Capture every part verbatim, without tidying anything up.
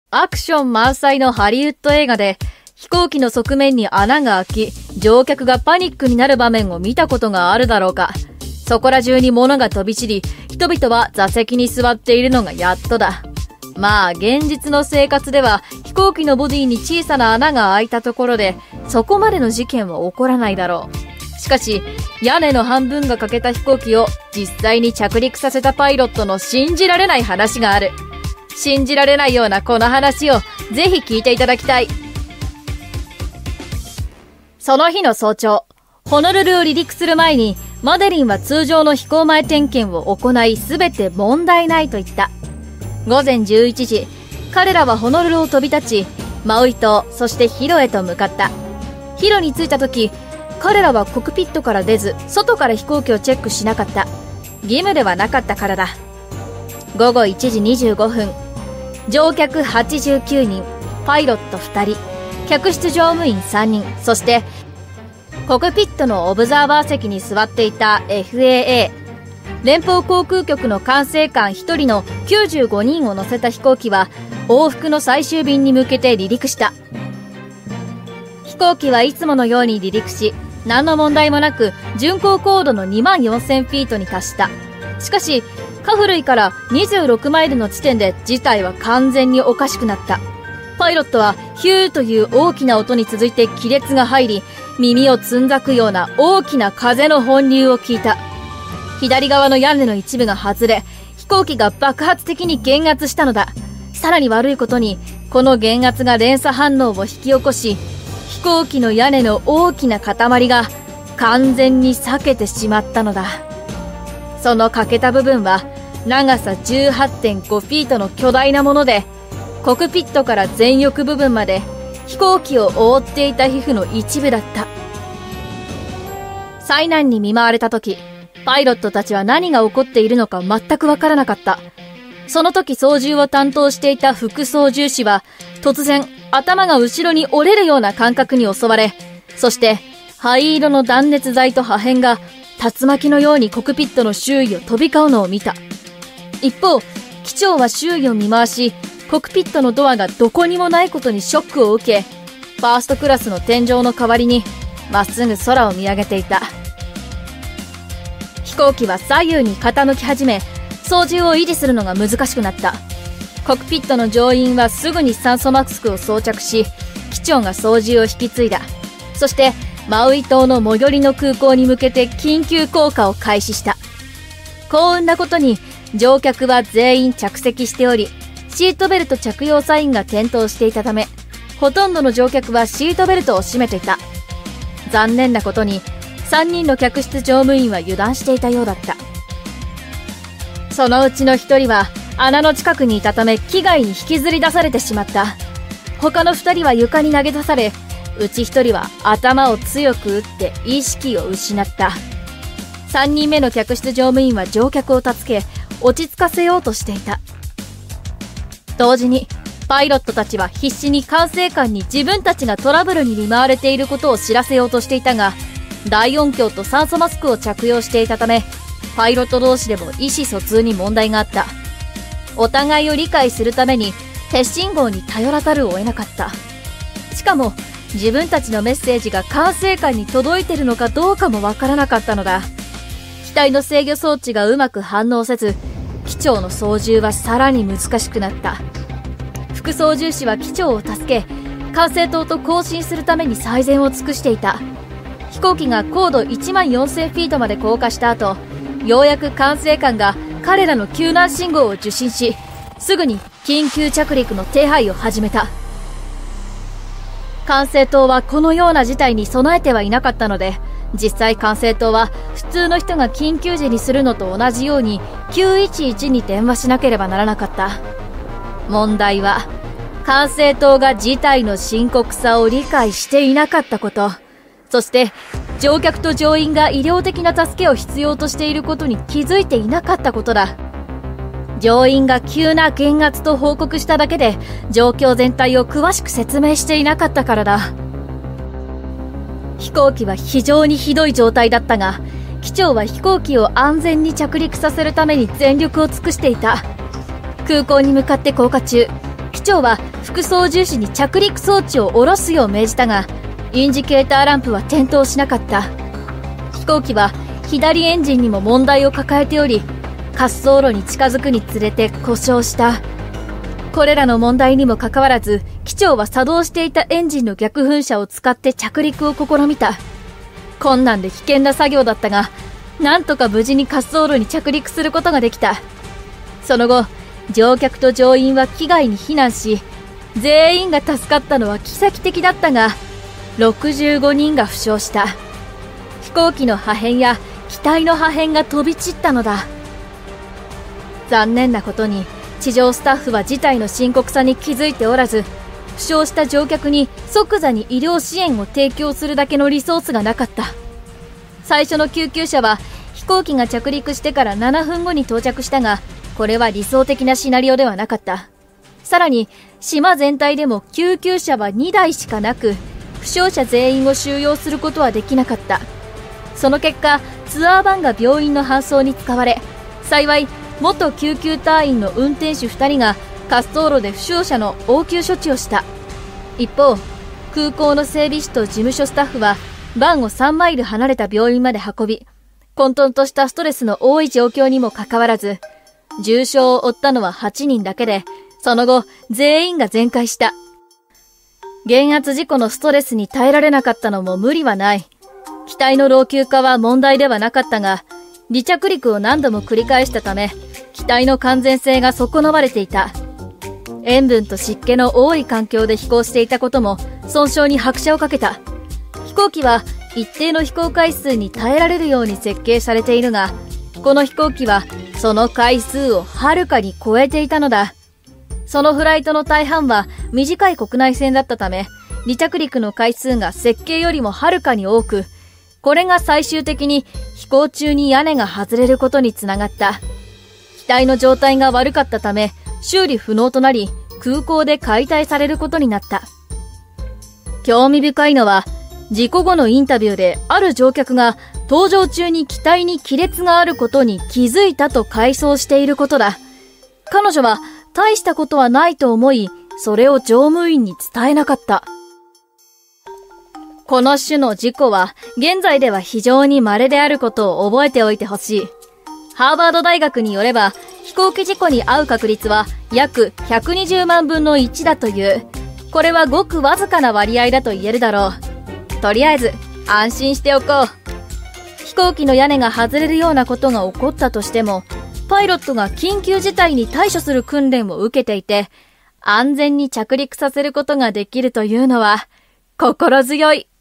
アクション満載のハリウッド映画で飛行機の側面に穴が開き、乗客がパニックになる場面を見たことがあるだろうか。そこら中に物が飛び散り、人々は座席に座っているのがやっとだ。まあ現実の生活では飛行機のボディに小さな穴が開いたところでそこまでの事件は起こらないだろう。しかし屋根の半分が欠けた飛行機を実際に着陸させたパイロットの信じられない話がある。信じられないようなこの話をぜひ聞いていただきたい。その日の早朝、ホノルルを離陸する前にマデリンは通常の飛行前点検を行い全て問題ないと言った。ごぜんじゅういちじ、彼らはホノルルを飛び立ち、マウイ島、そしてヒロへと向かった。ヒロに着いた時、彼らはコクピットから出ず、外から飛行機をチェックしなかった。義務ではなかったからだ。ごごいちじにじゅうごふん、乗客はちじゅうきゅうにん、パイロットふたり、客室乗務員さんにん、そして、コクピットのオブザーバー席に座っていた エフエーエー、連邦航空局の管制官ひとりのきゅうじゅうごにんを乗せた飛行機は往復の最終便に向けて離陸した。飛行機はいつものように離陸し、何の問題もなく巡航高度のにまんよんせんフィートに達した。しかしカフ類からにじゅうろくマイルの地点で事態は完全におかしくなった。パイロットはヒューという大きな音に続いて亀裂が入り、耳をつんざくような大きな風の本流を聞いた。左側の屋根の一部が外れ、飛行機が爆発的に減圧したのだ。さらに悪いことに、この減圧が連鎖反応を引き起こし、飛行機の屋根の大きな塊が完全に裂けてしまったのだ。その欠けた部分は長さ じゅうはってんごフィートの巨大なもので、コクピットから前翼部分まで飛行機を覆っていた皮膚の一部だった。災難に見舞われた時、パイロットたちは何が起こっているのか全くわからなかった。その時操縦を担当していた副操縦士は突然頭が後ろに折れるような感覚に襲われ、そして灰色の断熱材と破片が竜巻のようにコクピットの周囲を飛び交うのを見た。一方、機長は周囲を見回し、コクピットのドアがどこにもないことにショックを受け、ファーストクラスの天井の代わりにまっすぐ空を見上げていた。飛行機は左右に傾き始め、操縦を維持するのが難しくなった。コクピットの乗員はすぐに酸素マスクを装着し、機長が操縦を引き継いだ。そしてマウイ島の最寄りの空港に向けて緊急降下を開始した。幸運なことに乗客は全員着席しており、シートベルト着用サインが点灯していたため、ほとんどの乗客はシートベルトを締めていた。残念なことにさんにんの客室乗務員は油断していたようだった。そのうちのひとりは穴の近くにいたため機外に引きずり出されてしまった。他のふたりは床に投げ出され、うちひとりは頭を強く打って意識を失った。さんにんめの客室乗務員は乗客を助け落ち着かせようとしていた。同時にパイロットたちは必死に管制官に自分たちがトラブルに見舞われていることを知らせようとしていたが、大音響と酸素マスクを着用していたため、パイロット同士でも意思疎通に問題があった。お互いを理解するために手信号に頼らざるを得なかった。しかも自分たちのメッセージが管制官に届いているのかどうかもわからなかったのだ。機体の制御装置がうまく反応せず、機長の操縦はさらに難しくなった。副操縦士は機長を助け、管制塔と交信するために最善を尽くしていた。飛行機が高度いちまんよんせんフィートまで降下した後、ようやく管制官が彼らの救難信号を受信し、すぐに緊急着陸の手配を始めた。管制塔はこのような事態に備えてはいなかったので、実際管制塔は普通の人が緊急時にするのと同じようにきゅういちいちに電話しなければならなかった。問題は管制塔が事態の深刻さを理解していなかったこと、そして乗客と乗員が医療的な助けを必要としていることに気づいていなかったことだ。乗員が急な減圧と報告しただけで状況全体を詳しく説明していなかったからだ。飛行機は非常にひどい状態だったが、機長は飛行機を安全に着陸させるために全力を尽くしていた。空港に向かって降下中、機長は副操縦士に着陸装置を下ろすよう命じたが、インジケーターランプは点灯しなかった。飛行機は左エンジンにも問題を抱えており、滑走路に近づくにつれて故障した。これらの問題にもかかわらず、機長は作動していたエンジンの逆噴射を使って着陸を試みた。困難で危険な作業だったが、なんとか無事に滑走路に着陸することができた。その後、乗客と乗員は機外に避難し、全員が助かったのは奇跡的だったが、ろくじゅうごにんが負傷した。飛行機の破片や機体の破片が飛び散ったのだ。残念なことに、地上スタッフは事態の深刻さに気づいておらず、負傷した乗客に即座に医療支援を提供するだけのリソースがなかった。最初の救急車は飛行機が着陸してからななふんごに到着したが、これは理想的なシナリオではなかった。さらに、島全体でも救急車はにだいしかなく、負傷者全員を収容することはできなかった。その結果、ツアーバンが病院の搬送に使われ、幸い、元救急隊員の運転手ふたりが滑走路で負傷者の応急処置をした。一方、空港の整備士と事務所スタッフは、バンをさんマイル離れた病院まで運び、混沌としたストレスの多い状況にもかかわらず、重傷を負ったのははちにんだけで、その後、全員が全壊した。減圧事故のストレスに耐えられなかったのも無理はない。機体の老朽化は問題ではなかったが、離着陸を何度も繰り返したため、機体の完全性が損なわれていた。塩分と湿気の多い環境で飛行していたことも損傷に拍車をかけた。飛行機は一定の飛行回数に耐えられるように設計されているが、この飛行機はその回数をはるかに超えていたのだ。そのフライトの大半は短い国内線だったため、離着陸の回数が設計よりもはるかに多く、これが最終的に飛行中に屋根が外れることにつながった。機体の状態が悪かったため、修理不能となり、空港で解体されることになった。興味深いのは、事故後のインタビューである乗客が搭乗中に機体に亀裂があることに気づいたと回想していることだ。彼女は大したことはないと思い、それを乗務員に伝えなかった。この種の事故は現在では非常に稀であることを覚えておいてほしい。ハーバード大学によれば、飛行機事故に遭う確率は約ひゃくにじゅうまんぶんのいちだという。これはごくわずかな割合だと言えるだろう。とりあえず安心しておこう。飛行機の屋根が外れるようなことが起こったとしても、パイロットが緊急事態に対処する訓練を受けていて、安全に着陸させることができるというのは心強い。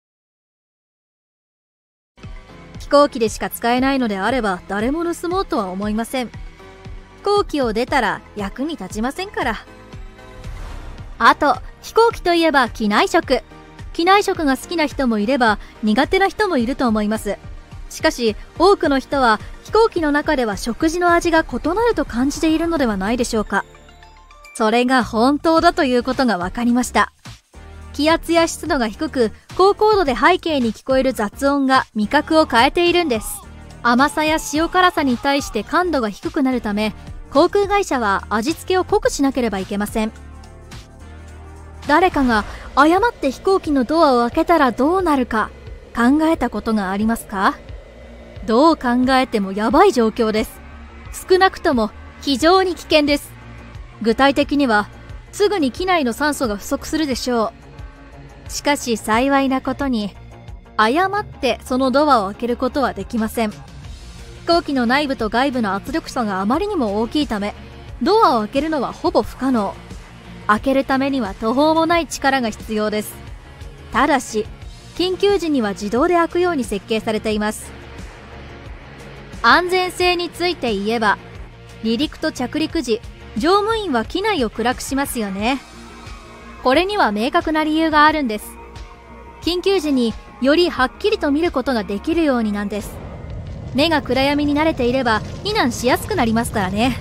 飛行機でしか使えないのであれば誰も盗もうとは思いません。飛行機を出たら役に立ちませんから。あと、飛行機といえば機内食。機内食が好きな人もいれば苦手な人もいると思います。しかし多くの人は飛行機の中では食事の味が異なると感じているのではないでしょうか。それが本当だということが分かりました。気圧や湿度が低く、高高度で背景に聞こえる雑音が味覚を変えているんです。甘さや塩辛さに対して感度が低くなるため、航空会社は味付けを濃くしなければいけません。誰かが誤って飛行機のドアを開けたらどうなるか考えたことがありますか？どう考えてもやばい状況です。少なくとも非常に危険です。具体的には、すぐに機内の酸素が不足するでしょう。しかし幸いなことに、誤ってそのドアを開けることはできません。飛行機の内部と外部の圧力差があまりにも大きいため、ドアを開けるのはほぼ不可能。開けるためには途方もない力が必要です。ただし、緊急時には自動で開くように設計されています。安全性について言えば、離陸と着陸時、乗務員は機内を暗くしますよね。これには明確な理由があるんです。緊急時によりはっきりと見ることができるようになんです。目が暗闇に慣れていれば避難しやすくなりますからね。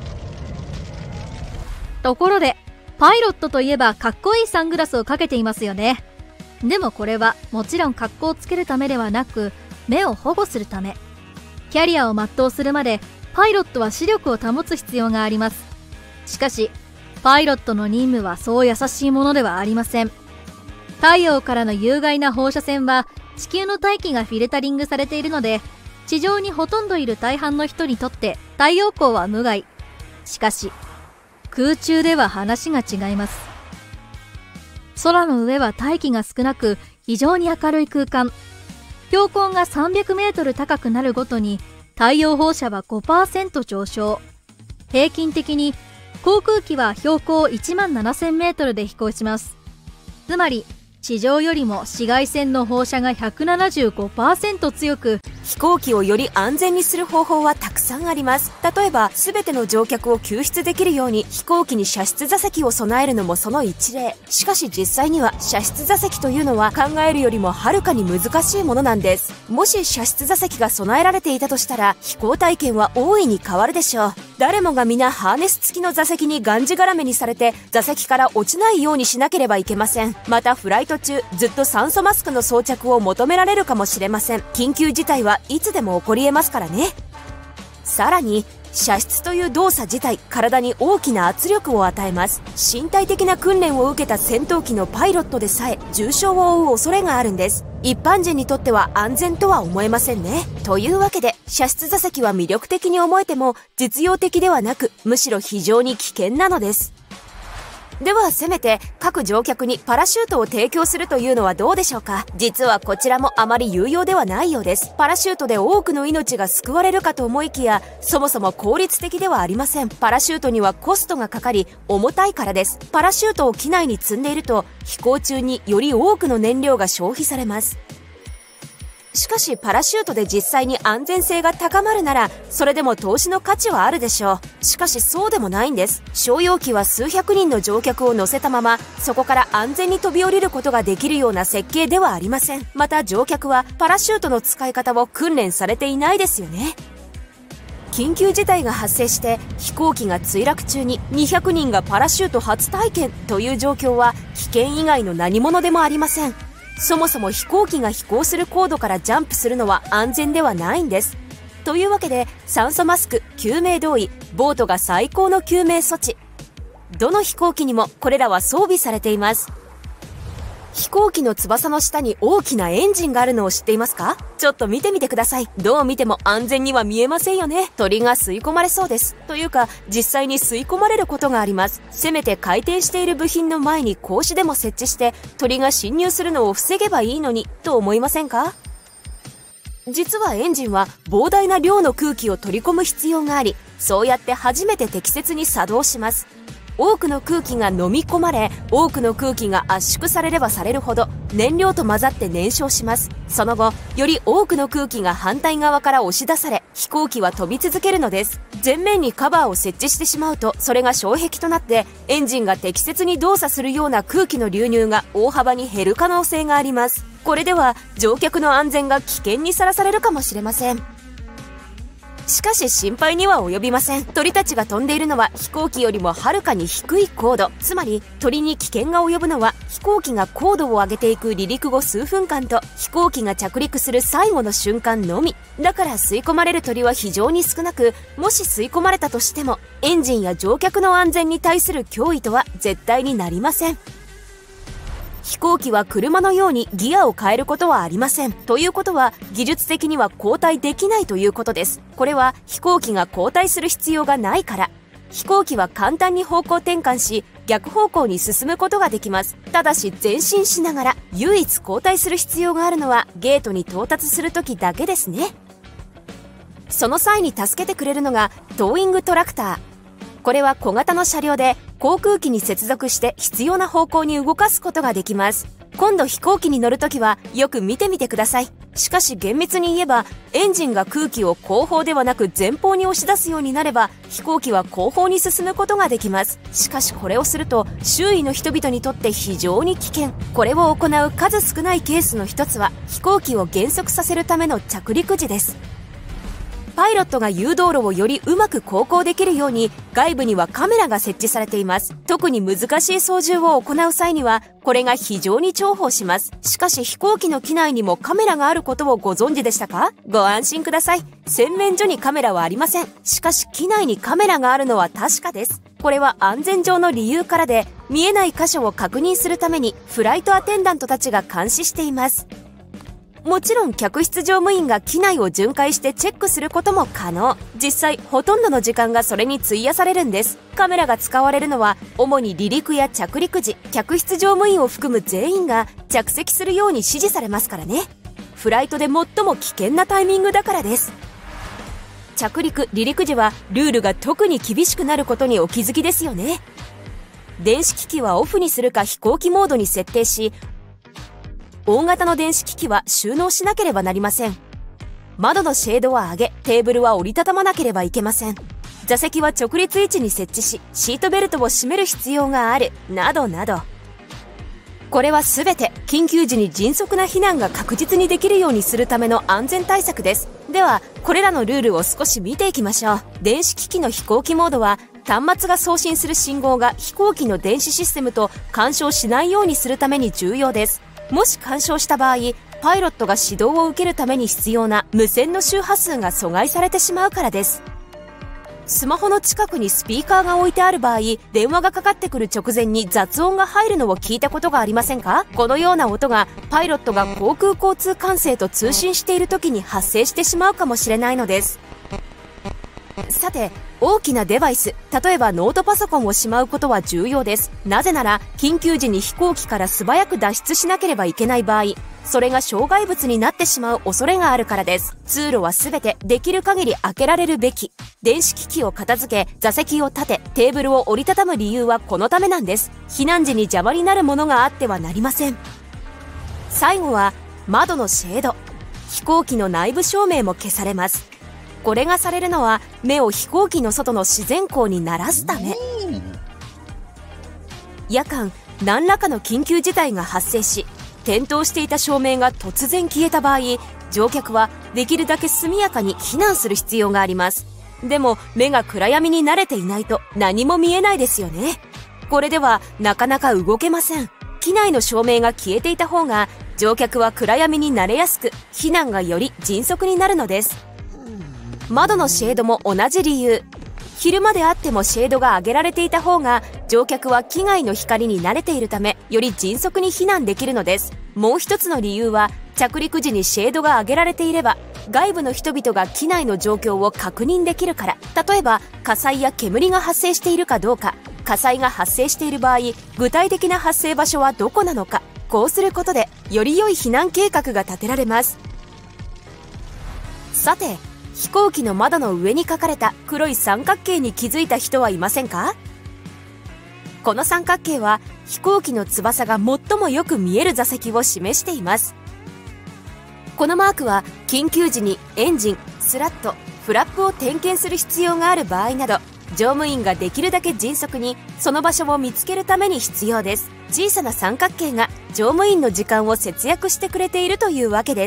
ところで、パイロットといえばかっこいいサングラスをかけていますよね。でもこれはもちろん格好をつけるためではなく、目を保護するため。キャリアを全うするまでパイロットは視力を保つ必要があります。しかし、 パイロットの任務はそう優しいものではありません。太陽からの有害な放射線は地球の大気がフィルタリングされているので、地上にほとんどいる大半の人にとって太陽光は無害。しかし空中では話が違います。空の上は大気が少なく非常に明るい空間。標高がさんびゃくメートル高くなるごとに太陽放射は ごパーセント 上昇。平均的に航空機は標高いちまんななせんメートルで飛行します。つまり地上よりも紫外線の放射が ひゃくななじゅうごパーセント 強く、 飛行機をより安全にする方法はたくさんあります。例えば全ての乗客を救出できるように飛行機に射出座席を備えるのもその一例。しかし実際には射出座席というのは考えるよりもはるかに難しいものなんです。もし射出座席が備えられていたとしたら飛行体験は大いに変わるでしょう。誰もが皆ハーネス付きの座席にがんじがらめにされて座席から落ちないようにしなければいけません。またフライト中ずっと酸素マスクの装着を求められるかもしれません。緊急事態はいつでも起こり得ますからね。さらに射出という動作自体、体に大きな圧力を与えます。身体的な訓練を受けた戦闘機のパイロットでさえ重傷を負う恐れがあるんです。一般人にとっては安全とは思えませんね。というわけで射出座席は魅力的に思えても実用的ではなく、むしろ非常に危険なのです。ではせめて各乗客にパラシュートを提供するというのはどうでしょうか。実はこちらもあまり有用ではないようです。パラシュートで多くの命が救われるかと思いきや、そもそも効率的ではありません。パラシュートにはコストがかかり重たいからです。パラシュートを機内に積んでいると飛行中により多くの燃料が消費されます。しかしパラシュートで実際に安全性が高まるならそれでも投資の価値はあるでしょう。しかしそうでもないんです。商用機は数百人の乗客を乗せたままそこから安全に飛び降りることができるような設計ではありません。また乗客はパラシュートの使い方を訓練されていないですよね。緊急事態が発生して飛行機が墜落中ににひゃくにんがパラシュート初体験という状況は危険以外の何物でもありません。そもそも飛行機が飛行する高度からジャンプするのは安全ではないんです。というわけで酸素マスク、救命胴衣、ボートが最高の救命措置。どの飛行機にもこれらは装備されています。飛行機の翼の下に大きなエンジンがあるのを知っていますか？ちょっと見てみてください。どう見ても安全には見えませんよね。鳥が吸い込まれそうです。というか実際に吸い込まれることがあります。せめて回転している部品の前に格子でも設置して鳥が侵入するのを防げばいいのにと思いませんか？実はエンジンは膨大な量の空気を取り込む必要があり、そうやって初めて適切に作動します。多くの空気が飲み込まれ、多くの空気が圧縮されればされるほど燃料と混ざって燃焼します。その後より多くの空気が反対側から押し出され飛行機は飛び続けるのです。前面にカバーを設置してしまうとそれが障壁となってエンジンが適切に動作するような空気の流入が大幅に減る可能性があります。これでは乗客の安全が危険にさらされるかもしれません。しかし心配には及びません。鳥たちが飛んでいるのは飛行機よりもはるかに低い高度。つまり鳥に危険が及ぶのは飛行機が高度を上げていく離陸後数分間と飛行機が着陸する最後の瞬間のみ。だから吸い込まれる鳥は非常に少なく、もし吸い込まれたとしてもエンジンや乗客の安全に対する脅威とは絶対になりません。飛行機は車のようにギアを変えることはありません。ということは技術的には後退できないということです。これは飛行機が後退する必要がないから。飛行機は簡単に方向転換し逆方向に進むことができます。ただし前進しながら唯一後退する必要があるのはゲートに到達する時だけですね。その際に助けてくれるのがトーイングトラクター。これは小型の車両で航空機に接続して必要な方向に動かすことができます。今度飛行機に乗るときはよく見てみてください。しかし厳密に言えばエンジンが空気を後方ではなく前方に押し出すようになれば飛行機は後方に進むことができます。しかしこれをすると周囲の人々にとって非常に危険。これを行う数少ないケースの一つは飛行機を減速させるための着陸時です。パイロットが誘導路をよりうまく航行できるように外部にはカメラが設置されています。特に難しい操縦を行う際にはこれが非常に重宝します。しかし飛行機の機内にもカメラがあることをご存知でしたか？ご安心ください。洗面所にカメラはありません。しかし機内にカメラがあるのは確かです。 これは安全上の理由からで、見えない箇所を確認するためにフライトアテンダントたちが監視しています。もちろん客室乗務員が機内を巡回してチェックすることも可能。実際ほとんどの時間がそれに費やされるんです。カメラが使われるのは主に離陸や着陸時、客室乗務員を含む全員が着席するように指示されますからね。フライトで最も危険なタイミングだからです。着陸・離陸時はルールが特に厳しくなることにお気づきですよね。電子機器はオフにするか飛行機モードに設定し、大型の電子機器は収納しなければなりません。窓のシェードは上げ、テーブルは折りたたまなければいけません。座席は直立位置に設置し、シートベルトを締める必要がある、などなど。これは全て緊急時に迅速な避難が確実にできるようにするための安全対策です。ではこれらのルールを少し見ていきましょう。電子機器の飛行機モードは、端末が送信する信号が飛行機の電子システムと干渉しないようにするために重要です。もし干渉した場合、パイロットが指導を受けるために必要な無線の周波数が阻害されてしまうからです。スマホの近くにスピーカーが置いてある場合、電話がかかってくる直前に雑音が入るのを聞いたことがありませんか？このような音がパイロットが航空交通管制と通信している時に発生してしまうかもしれないのです。さて、大きなデバイス、例えばノートパソコンをしまうことは重要です。なぜなら緊急時に飛行機から素早く脱出しなければいけない場合、それが障害物になってしまう恐れがあるからです。通路は全てできる限り開けられるべき。電子機器を片付け、座席を立て、テーブルを折りたたむ理由はこのためなんです。避難時に邪魔になるものがあってはなりません。最後は窓のシェード。飛行機の内部照明も消されます。これがされるのは目を飛行機の外の自然光に慣らすため。夜間何らかの緊急事態が発生し、点灯していた照明が突然消えた場合、乗客はできるだけ速やかに避難する必要があります。でも目が暗闇に慣れていないと何も見えないですよね。これではなかなか動けません。機内の照明が消えていた方が乗客は暗闇に慣れやすく、避難がより迅速になるのです。窓のシェードも同じ理由。昼間であってもシェードが上げられていた方が乗客は機外の光に慣れているため、より迅速に避難できるのです。もう一つの理由は、着陸時にシェードが上げられていれば外部の人々が機内の状況を確認できるから。例えば火災や煙が発生しているかどうか、火災が発生している場合具体的な発生場所はどこなのか、こうすることでより良い避難計画が立てられます。さて、飛行機の窓の上に書かれた黒い三角形に気づいた人はいませんか？この三角形は飛行機の翼が最もよく見える座席を示しています。このマークは緊急時にエンジン、スラット、フラップを点検する必要がある場合など、乗務員ができるだけ迅速にその場所を見つけるために必要です。小さな三角形が乗務員の時間を節約してくれているというわけです。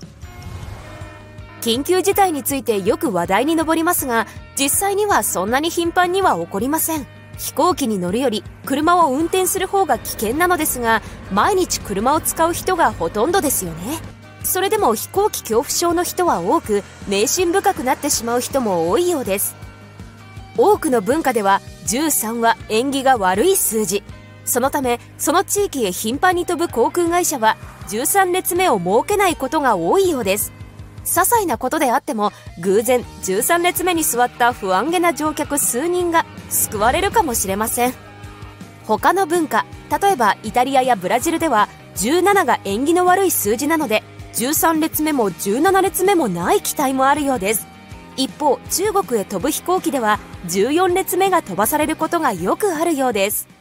緊急事態についてよく話題に上りますが、実際にはそんなに頻繁には起こりません。飛行機に乗るより車を運転する方が危険なのですが、毎日車を使う人がほとんどですよね。それでも飛行機恐怖症の人は多く、迷信深くなってしまう人も多いようです。多くの文化ではじゅうさんは縁起が悪い数字。そのためその地域へ頻繁に飛ぶ航空会社はじゅうさん列目を設けないことが多いようです。些細なことであっても偶然じゅうさん列目に座った不安げな乗客数人が救われるかもしれません。他の文化、例えばイタリアやブラジルではじゅうななが縁起の悪い数字なので、じゅうさん列目もじゅうなな列目もない機体もあるようです。一方、中国へ飛ぶ飛行機ではじゅうよん列目が飛ばされることがよくあるようです。